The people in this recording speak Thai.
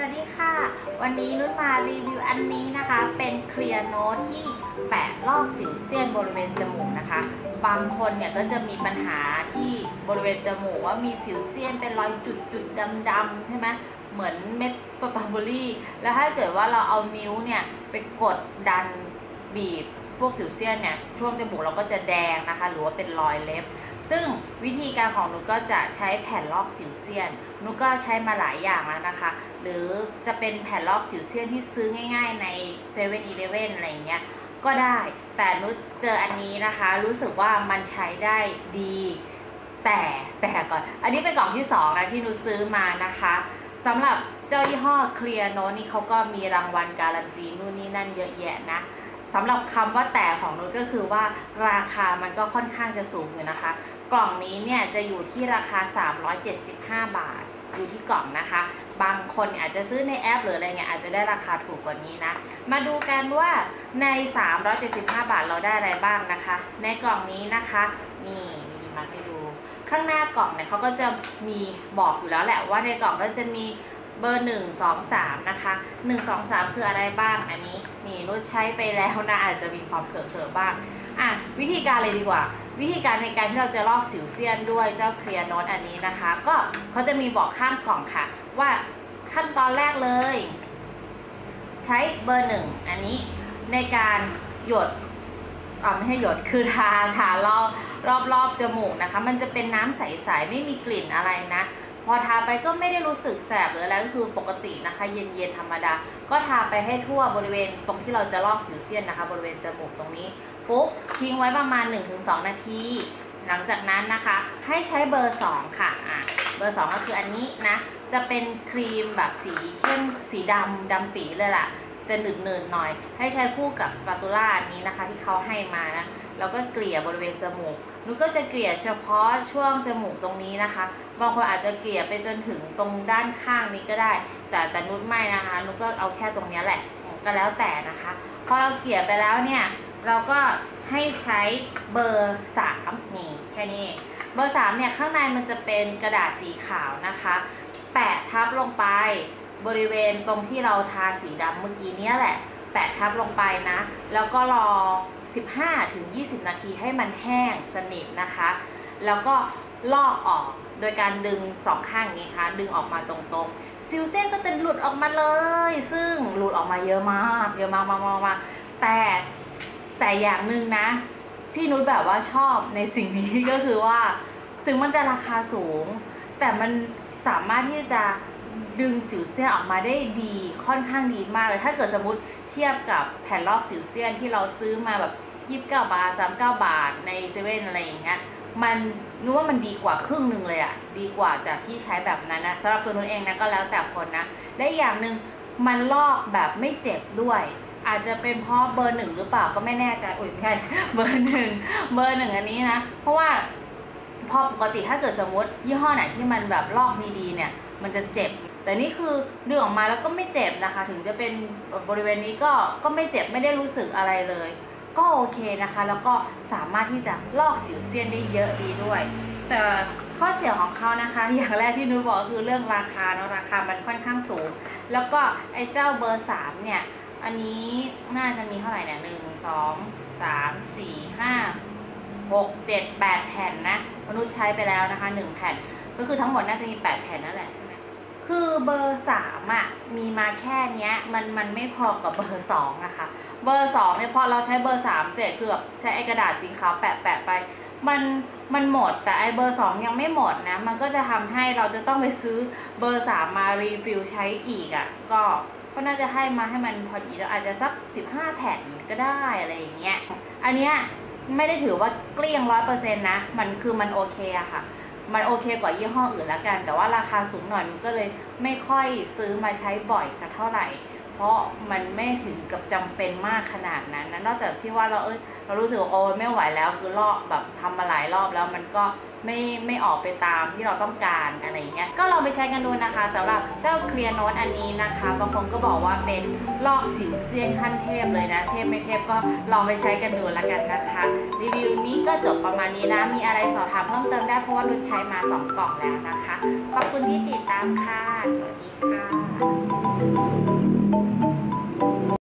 วัสดีค่ะวันนี้นุชมารีวิวอันนี้นะคะเป็นเคลียร์โน้ตที่แปะลอกสิวเซียนบริเวณจมูกนะคะบางคนเนี่ยก็จะมีปัญหาที่บริเวณจมูกว่ามีสิวเซียนเป็นรอยจุดดำๆใช่ไหมเหมือนเม็ดสตรอเบอรี่แล้วถ้าเกิดว่าเราเอานิ้วเนี่ยไปกดดันบีบพวกสิวเซียนเนี่ยช่วงจมูกเราก็จะแดงนะคะหรือว่าเป็นรอยเล็บซึ่งวิธีการของนุชก็จะใช้แผ่นลอกสิวเซียนนุชก็ใช้มาหลายอย่างแล้วนะคะหรือจะเป็นแผ่นลอกสิวเซียนที่ซื้อง่ายๆใน7-11อะไรอย่างเงี้ยก็ได้แต่นุชเจออันนี้นะคะรู้สึกว่ามันใช้ได้ดีแต่ก่อนอันนี้เป็นกล่องที่2นะที่นุชซื้อมานะคะสำหรับเจ้ายี่ห้อเคลียร์โน้ตนี่เขาก็มีรางวัลการันตีนู่นนี่นั่นเยอะแยะนะสำหรับคำว่าแต่ของนุชก็คือว่าราคามันก็ค่อนข้างจะสูงอยู่นะคะกล่องนี้เนี่ยจะอยู่ที่ราคา375 บาทอยู่ที่กล่องนะคะบางคนอาจจะซื้อในแอปหรืออะไรเงี้ยอาจจะได้ราคาถูกกว่านี้นะมาดูกันว่าใน375 บาทเราได้อะไรบ้างนะคะในกล่องนี้นะคะนี่มาให้ดูข้างหน้ากล่องเนี่ยเขาก็จะมีบอกอยู่แล้วแหละว่าในกล่องก็จะมีเบอร์1 2 3นะคะ1 2 3คืออะไรบ้างอันนี้นี่นุชใช้ไปแล้วนะอาจจะมีความเผลอๆบ้างวิธีการเลยดีกว่าวิธีการในการที่เราจะลอกสิวเซียนด้วยเจ้าเคลียร์โน้ตอันนี้นะคะก็เขาจะมีบอกข้างกล่องค่ะว่าขั้นตอนแรกเลยใช้เบอร์1อันนี้ในการหยดไม่ให้หยดคือทารอบจมูกนะคะมันจะเป็นน้ำใสๆไม่มีกลิ่นอะไรนะพอทาไปก็ไม่ได้รู้สึกแสบหรืออะไรก็คือปกตินะคะเย็นๆธรรมดาก็ทาไปให้ทั่วบริเวณตรงที่เราจะลอกสิวเซียนนะคะบริเวณจมูกตรงนี้ปุ๊บทิ้งไว้ประมาณ 1-2 นาทีหลังจากนั้นนะคะให้ใช้เบอร์2ค่ะเบอร์2ก็คืออันนี้นะจะเป็นครีมแบบสีเข้มสีดำปีเลยล่ะจะหนืดๆหน่อยให้ใช้คู่กับสปาตูล่าอันนี้นะคะที่เขาให้มานะแล้วก็เกลี่ยบริเวณจมูกนุชก็จะเกลี่ยเฉพาะช่วงจมูกตรงนี้นะคะบางคนอาจจะเกลี่ยไปจนถึงตรงด้านข้างนี้ก็ได้แต่นุชไม่นะคะนุชก็เอาแค่ตรงนี้แหละก็แล้วแต่นะคะพอเราเกลี่ยไปแล้วเนี่ยเราก็ให้ใช้เบอร์3นี่แค่นี้เบอร์3เนี่ยข้างในมันจะเป็นกระดาษสีขาวนะคะแปะทับลงไปบริเวณตรงที่เราทาสีดำเมื่อกี้นี้แหละแปะทับลงไปนะแล้วก็รอ15-20 นาทีให้มันแห้งสนิทนะคะแล้วก็ลอกออกโดยการดึง2ข้างนี้ค่ะดึงออกมาตรงๆซิวเซียนก็จะหลุดออกมาเลยซึ่งหลุดออกมาเยอะมากแต่อย่างหนึ่งนะที่นุชแบบว่าชอบในสิ่งนี้ก็คือว่าถึงมันจะราคาสูงแต่มันสามารถที่จะดึงสิวเซียนออกมาได้ดีค่อนข้างดีมากเลยถ้าเกิดสมมติเทียบกับแผ่นลอกสิวเซียนที่เราซื้อมาแบบ29 บาท39 บาทในเซเว่นอะไรอย่างเงี้ยมันนึกว่ามันดีกว่าครึ่งหนึ่งเลยอะดีกว่าจากที่ใช้แบบนั้นนะสำหรับตัวนุชเองนะก็แล้วแต่คนนะและอย่างหนึ่งมันลอกแบบไม่เจ็บด้วยอาจจะเป็นเพราะเบอร์1หรือเปล่าก็ไม่แน่ใจไม่ใช่เบอร์1อันนี้นะเพราะว่าพอปกติถ้าเกิดสมมติยี่ห้อไหนที่มันแบบลอกดีๆเนี่ยมันจะเจ็บแต่นี่คือดึงออกมาแล้วก็ไม่เจ็บนะคะถึงจะเป็นบริเวณนี้ก็ไม่เจ็บไม่ได้รู้สึกอะไรเลยก็โอเคนะคะแล้วก็สามารถที่จะลอกสิวเซียนได้เยอะดีด้วยแต่ข้อเสียของเขานะคะอย่างแรกที่นุ้ยบอกก็คือเรื่องราคาราคามันค่อนข้างสูงแล้วก็ไอ้เจ้าเบอร์3เนี่ยอันนี้น่าจะมีเท่าไหร่เนี่ย1 2 3 4 5 6 7 8 แผ่นนะมนุษย์ใช้ไปแล้วนะคะ1 แผ่นก็คือทั้งหมดน่าจะมี8 แผ่นนั่นแหละใช่ไหมคือเบอร์3มีมาแค่นี้มันไม่พอกับเบอร์2นะคะเบอร์2เนี่ยพอเราใช้เบอร์3เสร็จคือแบบใช้ไอ้กระดาษสีขาวแปะไปมันหมดแต่ไอ้เบอร์2ยังไม่หมดนะมันก็จะทำให้เราจะต้องไปซื้อเบอร์3มารีฟิลใช้อีกก็น่าจะให้มาให้มันพอดีแล้วอาจจะสัก15 แผ่นก็ได้อะไรอย่างเงี้ยอันเนี้ยไม่ได้ถือว่าเกลี้ยง100%นะมันโอเคอะค่ะมันโอเคกว่ายี่ห้ออื่นละกันแต่ว่าราคาสูงหน่อยมันก็เลยไม่ค่อยซื้อมาใช้บ่อยสักเท่าไหร่เพราะมันไม่ถึงกับจำเป็นมากขนาดนั้นนะนอกจากที่ว่าเรารู้สึกว่าโอ้ไม่ไหวแล้วคือลอกแบบทำมาหลายรอบแล้วมันก็ไม่ออกไปตามที่เราต้องการอะไรเงี้ยก็ลองไปใช้กันดูนะคะสำหรับเจ้าเคลียร์โน้ตอันนี้นะคะบางคนก็บอกว่าเป็นลอกสิวเซียนขั้นเทพเลยนะเทพไม่เทพก็ลองไปใช้กันดูแล้วกันนะคะรีวิวนี้ก็จบประมาณนี้นะมีอะไรสอบถามเพิ่มเติมได้เพราะว่านุชใช้มา2 กล่องแล้วนะคะขอบคุณที่ติดตามค่ะสวัสดีค่ะ